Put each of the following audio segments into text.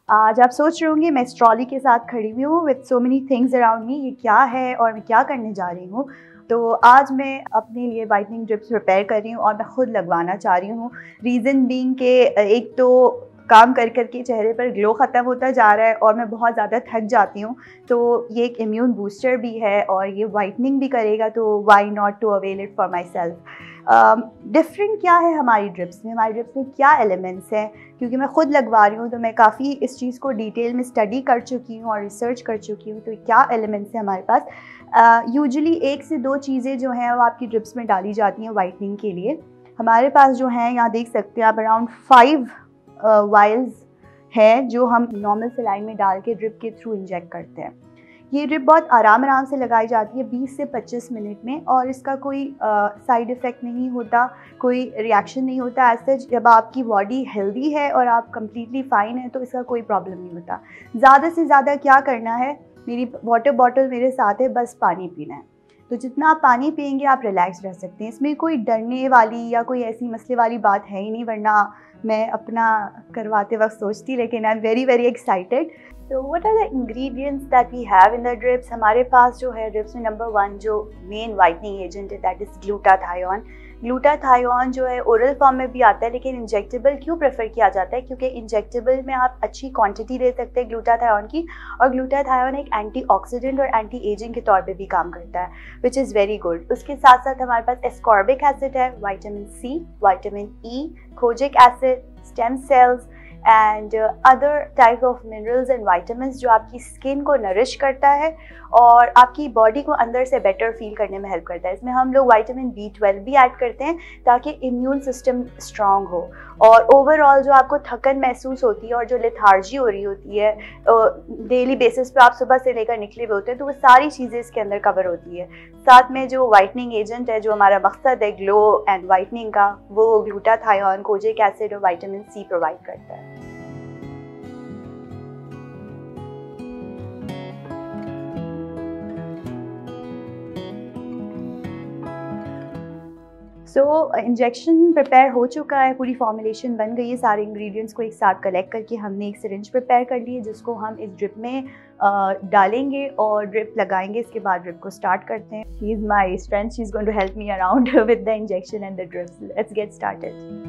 आज आप सोच रहे होंगे मैं इस ट्रॉली के साथ खड़ी हुई हूँ with so many things around me, ये क्या है और मैं क्या करने जा रही हूँ। तो आज मैं अपने लिए वाइटनिंग ड्रिप्स प्रिपेयर कर रही हूँ और मैं ख़ुद लगवाना चाह रही हूँ। रीज़न बीइंग के एक तो काम कर कर के चेहरे पर ग्लो ख़त्म होता जा रहा है और मैं बहुत ज़्यादा थक जाती हूँ। तो ये एक इम्यून बूस्टर भी है और ये वाइटनिंग भी करेगा, तो why not to avail it for myself. Different क्या है हमारी ड्रिप्स में क्या एलिमेंट्स हैं, क्योंकि मैं ख़ुद लगवा रही हूँ तो मैं काफ़ी इस चीज़ को डिटेल में स्टडी कर चुकी हूँ और रिसर्च कर चुकी हूँ। तो क्या एलिमेंट्स हैं हमारे पास। यूजुअली 1 से 2 चीज़ें जो हैं वो आपकी ड्रिप्स में डाली जाती हैं वाइटनिंग के लिए। हमारे पास जो हैं, यहाँ देख सकते हैं आप, अराउंड 5 वायल्स है जो हम नॉर्मल सलाइन में डाल के ड्रिप के थ्रू इंजेक्ट करते हैं। ये ड्रिप बहुत आराम से लगाई जाती है 20 से 25 मिनट में और इसका कोई साइड इफ़ेक्ट नहीं होता, कोई रिएक्शन नहीं होता एज सच। जब आपकी बॉडी हेल्दी है और आप कम्प्लीटली फ़ाइन है तो इसका कोई प्रॉब्लम नहीं होता। ज़्यादा से ज़्यादा क्या करना है, मेरी वाटर बॉटल मेरे साथ है, बस पानी पीना है। तो जितना आप पानी पिएंगे आप रिलैक्स रह सकते हैं। इसमें कोई डरने वाली या कोई ऐसी मसले वाली बात है ही नहीं, वरना मैं अपना करवाते वक्त सोचती, लेकिन आई एम वेरी एक्साइटेड। तो what are the ingredients that we have in the drips. हमारे पास जो है ड्रिप्स में नंबर 1 जो मेन वाइटनिंग एजेंट है दैट इज़ ग्लूटाथायोन। ग्लूटाथायोन जो है ओरल फॉर्म में भी आता है, लेकिन इंजेक्टेबल क्यों प्रेफर किया जाता है, क्योंकि इंजेक्टेबल में आप अच्छी क्वांटिटी ले सकते हैं ग्लूटाथायोन की, और ग्लूटाथायोन एक एंटीऑक्सीडेंट और एंटी एजिंग के तौर पे भी काम करता है, विच इज़ वेरी गुड। उसके साथ साथ हमारे पास एस्कॉर्बिक एसिड है, vitamin C, vitamin E, kojic acid, stem cells and other type of minerals and vitamins जो आपकी स्किन को नरिश करता है और आपकी बॉडी को अंदर से बेटर फील करने में हेल्प करता है। इसमें हम लोग विटामिन B12 भी ऐड करते हैं ताकि इम्यून सिस्टम स्ट्रांग हो, और ओवरऑल जो आपको थकन महसूस होती है और जो लेथार्जी हो रही होती है डेली बेसिस पे, आप सुबह से लेकर निकले हुए होते हैं, तो वो सारी चीज़ें इसके अंदर कवर होती है। साथ में जो वाइटनिंग एजेंट है, जो हमारा मकसद है ग्लो एंड वाइटनिंग का, वो ग्लूटाथायोन, कोजिक एसिड और विटामिन सी प्रोवाइड करता है। इंजेक्शन प्रिपेयर हो चुका है, पूरी फॉर्मुलेशन बन गई है। सारे इंग्रेडिएंट्स को एक साथ कलेक्ट करके हमने एक सिरिंज प्रिपेयर कर ली है, जिसको हम इस ड्रिप में डालेंगे और ड्रिप लगाएंगे। इसके बाद ड्रिप को स्टार्ट करते हैं। She is my strength, she is going to help me around with the injection and the drips. Let's get started.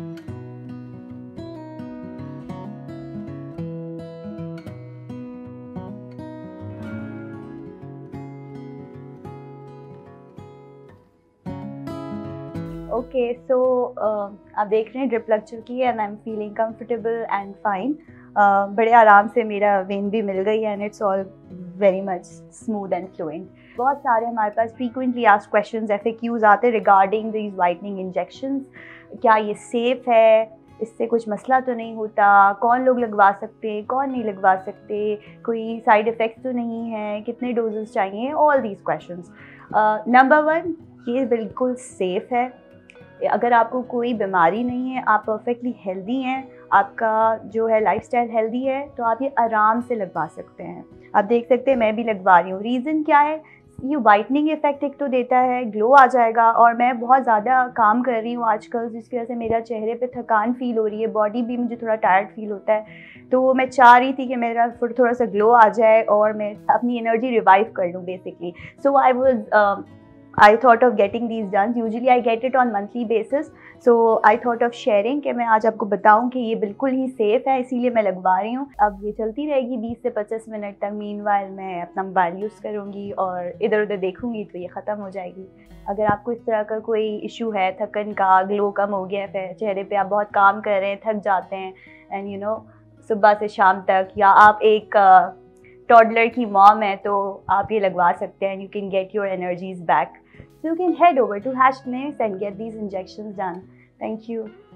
Okay, so आप देख रहे हैं ड्रिप लग चुकी है and I am feeling comfortable and fine. बड़े आराम से मेरा वेन भी मिल गई है and it's all very much smooth and fluent. बहुत सारे हमारे पास फ्रीक्वेंटली आस्क्ड क्वेश्चंस FAQs आते हैं रिगार्डिंग दीज वाइटनिंग इंजेक्शंस। क्या ये सेफ़ है, इससे कुछ मसला तो नहीं होता, कौन लोग लगवा सकते हैं, कौन नहीं लगवा सकते, कोई साइड इफ़ेक्ट्स तो नहीं है, कितने डोजेस चाहिए, ऑल दीज क्वेश्चंस। नंबर 1, ये बिल्कुल सेफ़ है। अगर आपको कोई बीमारी नहीं है, आप परफेक्टली हेल्दी हैं, आपका जो है लाइफस्टाइल हेल्दी है, तो आप ये आराम से लगवा सकते हैं। आप देख सकते हैं मैं भी लगवा रही हूँ। रीज़न क्या है, ये वाइटनिंग इफेक्ट एक तो देता है, ग्लो आ जाएगा, और मैं बहुत ज़्यादा काम कर रही हूँ आजकल, जिसकी वजह से मेरा चेहरे पे थकान फील हो रही है, बॉडी भी मुझे थोड़ा टायर्ड फील होता है। तो मैं चाह रही थी कि मेरा फिर थोड़ा सा ग्लो आ जाए और मैं अपनी एनर्जी रिवाइव कर लूँ basically. So I thought of getting these done. Usually I get it on monthly basis. So I thought of sharing कि मैं आज आपको बताऊं कि ये बिल्कुल ही सेफ़ है, इसीलिए मैं लगवा रही हूँ। अब ये चलती रहेगी 20 से 25 मिनट तक। मीनवाइल मैं अपना मोबाइल यूज़ करूँगी और इधर उधर देखूँगी, तो ये ख़त्म हो जाएगी। अगर आपको इस तरह का कोई इशू है, थकन का, ग्लो कम हो गया है चेहरे पे, आप बहुत काम कर रहे हैं, थक जाते हैं एंड यू नो सुबह से शाम तक, या आप एक टॉडलर की मॉम है, तो आप ये लगवा सकते हैं। You can get your energies back. So you can head over to #Clinics and get these injections done. Thank you.